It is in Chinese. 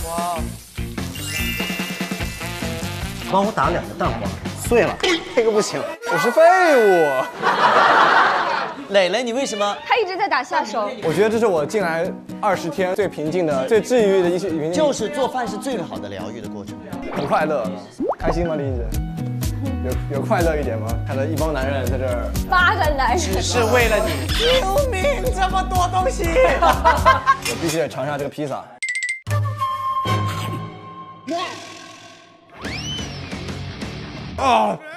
哇！ 帮我打2个蛋黄，碎了，这个不行， 我是废物。 磊磊，你为什么？ 他一直在打下手。 我觉得这是我进来20天最平静的、最治愈的一些原因。 就是做饭是最好的疗愈的过程。 很快乐，开心吗？李姐，有快乐一点吗？看到一帮男人在这儿 8个男人， 只是为了你。救命！这么多东西， 我必须得尝一下这个披萨。啊！